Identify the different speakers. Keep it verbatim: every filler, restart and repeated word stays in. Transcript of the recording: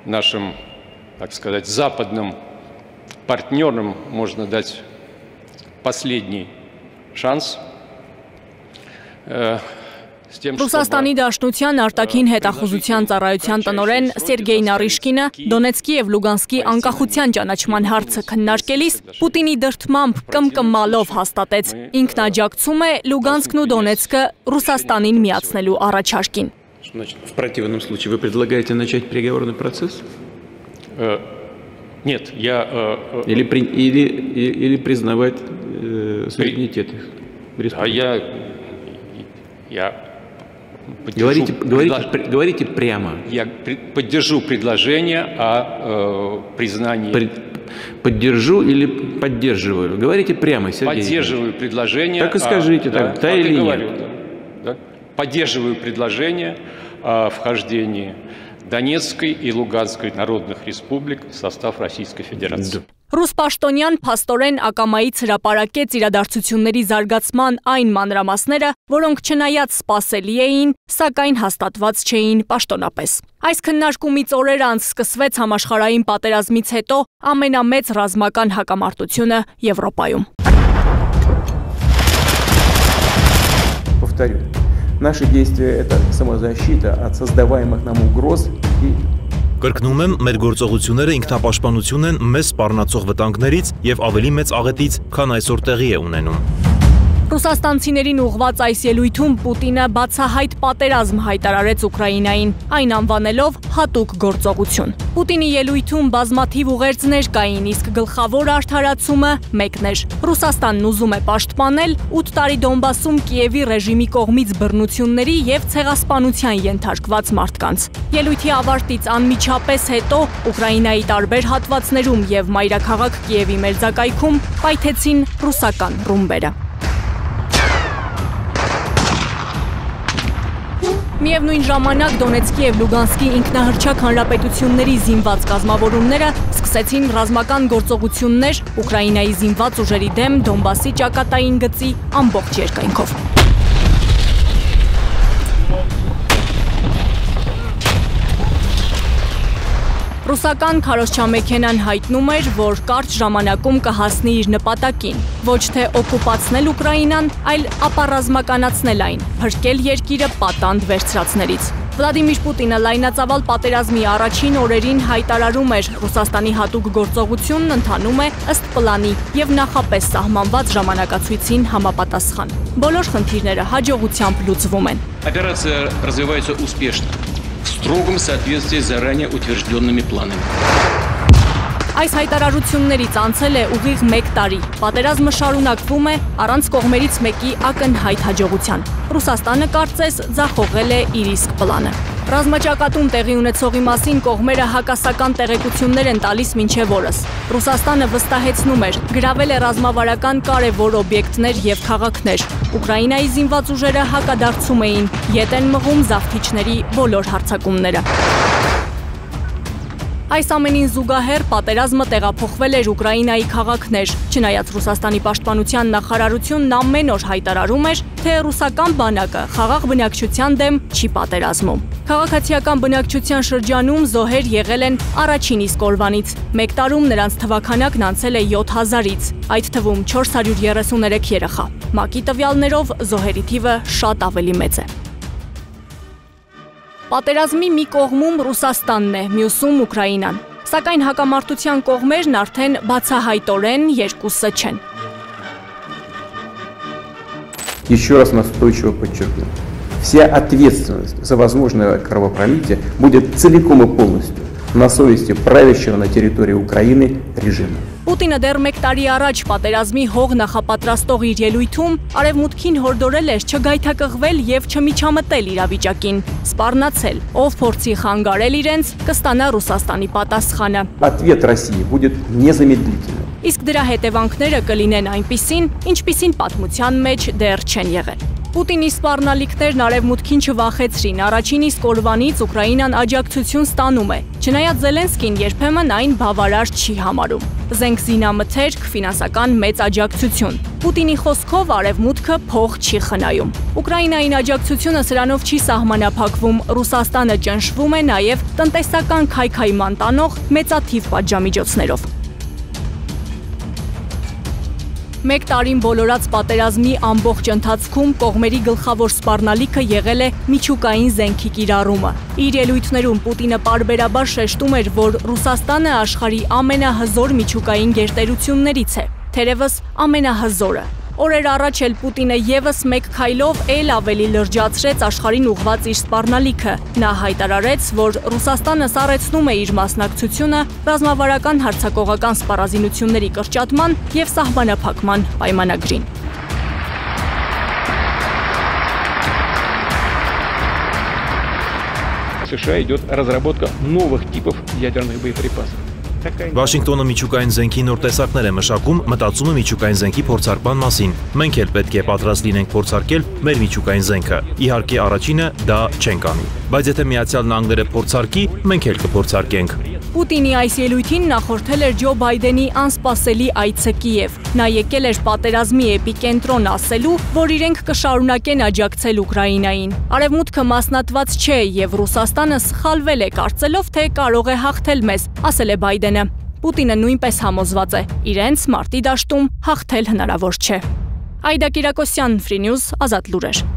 Speaker 1: нашим, так сказать, западным партнерам можно дать последний шанс.
Speaker 2: Ռուսաստանի Դաշնության արտաքին հետախուզության ծառայության տնօրեն Սերգեյ Նարիշկինը Դոնեցկի և Լուգանսկի անկախության ճանաչման հարցը քննարկելիս Պուտինի դրդմամբ կմկմալով հաստատեց ինքն աջակցում է Լուգանսկն ու Դոնեցկը Ռուսաստանին միացնելու առաջարկին։
Speaker 3: В противном случае вы предлагаете начать переговорный процесс?
Speaker 1: Нет, я...
Speaker 3: Или, или, или признавать э, суверенитет их?
Speaker 1: А я... я
Speaker 3: Говорите, говорите, предлож... говорите прямо.
Speaker 1: Я поддержу предложение о э, признании...
Speaker 3: При... Поддержу или поддерживаю? Говорите прямо, Сергей.
Speaker 1: Поддерживаю предложение...
Speaker 3: Так и скажите,
Speaker 1: о...
Speaker 3: так,
Speaker 1: да,
Speaker 3: да или
Speaker 1: говорю,
Speaker 3: нет?
Speaker 1: Да, да. Поддерживаю предложение о вхождении Донецкой и Луганской народных республик в состав Российской Федерации.
Speaker 2: Ռուս պաշտոնյան փաստորեն ակամայից հրապարակեց իրադարձությունների զարգացման այն մանրամասները, որոնք չնայած սպասելի էին, սակայն հաստատված չէին պաշտոնապես։ Այս քննարկումից օրեր անց սկսվեց համաշխարհային պատերազմից հետո ամենամեծ ռազմական հակամարտությունը Եվրոպայում։
Speaker 3: Повторю, наши действия – это самозащита от создаваемых нам угроз и
Speaker 4: Կրկնում եմ, մեր գործողությունները ինքնապաշտպանություն են մեզ սպառնացող վտանգներից և ավելի մեծ աղետից, քան այսօր տեղի է ունենում։
Speaker 2: Ռուսաստանցիներին ուղղված այս ելույթում Պուտինը բացահայտ պատերազմ հայտարարեց Ուկրաինային, այն անվանելով հատուկ գործողություն։ Պուտինի ելույթում բազմաթիվ ուղերձներ կային, իսկ գլխավոր արդարացումը մեկն էր։ Ռուսաստանն ուզում է պաշտպանել ութ տարի Դոնբասում Կիևի ռեժիմի կողմից բռնությունների և ցեղասպանության ենթարկված մարդկանց։ Ելույթի ավարտից անմիջապես հետո Ուկրաինայի տարբեր հատվածներում և մայրաքաղաք Կիևի մերձակայքում պայթեցին ռուսական ռումբերը։ Միևնույն ժամանակ Դոնեցկի և Լուգանսկի ինքնահռչակ հանրապետությունների զինված կազմավորումները սկսեցին ռազմական գործողություններ Ուկրաինայի զինված ուժերի դեմ Դոնբասի ճակատային գծի ամբողջ երկայնքով։ Ռուսական քարոզչամեքենան հայտնում էր, որ կարճ ժամանակում կհասնի իր նպատակին, ոչ թե օկուպացնել Ուկրաինան, այլ ապառազմականացնել այն, փրկել երկիրը պատանդ վերցրածներից։ Վլադիմիր Պուտինը լայնածավալ պատերազմի առաջին օրերին հայտարարում էր, Ռուսաստանի հատուկ գործողությունն ընթանում է ըստ պլանի և նախապես սահմանված ժամանակացույցին համապատասխան։ Բոլոր խնդիրները հաջողությամբ լուծվում են։
Speaker 5: Операция развивается успешно. В строгом соответствии с заранее утвержденными планами.
Speaker 2: Այս հայտարարություններից անցել է ուղիղ մեկ տարի։ Պատերազմը շարունակվում է առանց կողմերից մեկի ակնհայտ հաջողության։ Ռուսաստանը կարծես ձախողել է իր իսկ պլանը։ Ռազմաճակատում տեղի ունեցողի մասին կողմերը հակասական տեղեկություններ են տալիս մինչև օրս։ Ռուսաստանը վստահեցնում էր, գրավել է ռազմավարական կարևոր օբյեկտներ և քաղաքներ։ Ուկրաինայի զինված ուժերը հակադարձում էին, ետ են մղում զավթիչների բոլոր հարձակումները։ Այս ամենին զուգահեռ պատերազմը տեղափոխվել էր Ուկրաինայի քաղաքներ, չնայած Ռուսաստանի պաշտպանության նախարարությունն ամեն օր հայտարարում էր, թե ռուսական բանակը խաղաղ բնակչության դեմ չի պատերազմում։ Քաղաքացիական բնակչության շրջանում զոհեր եղել են առաջին իսկ օրվանից, մեկ տարում նրանց թվաքանակն անցել է յոթ հազարից, այդ թվում չորս հարյուր երեսուներեք երեխա։ ՄԱԿ-ի տվյալներով զոհերի թիվը շատ ավելի մեծ է։ Պատերազմի մի կողմում Ռուսաստանն է, մյուսում Ուկրաինան, սակայն հակամարտության կողմերն արդեն բացահայտորեն երկուսը չեն։
Speaker 3: Еще раз настойчиво подчеркну, вся ответственность за возможное кровопролитие будет целиком и полностью на совести правящего на территории Украины режима.
Speaker 2: Պուտինը դեռ մեկ տարի առաջ պատերազմի հող նախապատրաստող իր ելույթում արևմուտքին հորդորել էր չգայթակղվել և չմիջամտել իրավիճակին, սպառնացել, ով փորձի խանգարել իրենց, կստանա Ռուսաստանի պատասխանը։
Speaker 3: Ответ России будет незамедлительным.
Speaker 2: Իսկ դրա հետևանքները կլինեն այնպիսին, ինչպիսին պատմության մեջ դեռ չեն եղել։ Պուտինի սպառնալիքներն արևմուտքին չվախեցրին, առաջին իսկ օրվանից Ուկրաինան աջակցություն ստանում է, չնայած Զելենսկին երբեմն այն բավարար չի համարում։ Զենք զինամթերք, ֆինանսական մեծ աջակցություն։ Պուտինի խոսքով արևմուտքը փող չի խնայում։ Ուկրաինային աջակցությունը սրանով չի սահմանափակվում, Ռուսաստանը ճնշվում է նաև տնտեսական քայքայման տանող մեծաթիվ պատժամիջոցներով։ Մեկ տարին բոլորած պատերազմի ամբողջ ընթացքում կողմերի գլխավոր սպառնալիքը եղել է միջուկային զենքի կիրառումը։ Իր ելույթներում Պուտինը պարբերաբար շեշտում էր, որ Ռուսաստանը աշխարհի ամենահզոր միջուկային գերտերություններից է, թերևս ամենահզորը։ Օրեր առաջ էլ Պուտինը եւս մեկ քայլով էլ ավելի լրջացրեց աշխարհին ուղղված իր սպառնալիքը։ Նա հայտարարեց, որ Ռուսաստանը սառեցնում է իր մասնակցությունը ռազմավարական հարձակողական սպառազինությունների կրճատման եւ սահմանափակման պայմանագրին։
Speaker 6: США идет разработка новых типов ядерных боеприпасов.
Speaker 4: Վաշինգտոնը միջուկային զենքի նոր տեսակներ է մշակում, մտածում է միջուկային զենքի փորձարկման մասին։ Մենք էլ պետք է պատրաստ լինենք փորձարկել մեր միջուկային զենքը։ Իհարկե, առաջինը դա չենք անի, բայց եթե Միացյալ Նահանգները փորձարկի, մենք էլ կփորձարկենք։
Speaker 2: Պուտինի այս ելույթին նախորդել էր Ջո Բայդենի անսպասելի այցը Կիև։ Նա եկել էր պատերազմի էպիկենտրոն ասելու, որ իրենք կշարունակեն աջակցել Ուկրաինային։ Արևմուտքը մասնատված չէ եւ Ռուսաստանը սխալվել է կարծելով, թե կարող է հաղթել մեզ, ասել է Բայդենը։ Պուտինը նույնպես համոզված է, իրենց մարտի դաշտում հաղթել հնարավոր չէ։ Այդա Կիրակոսյան, Free News, Ազատ լուրեր։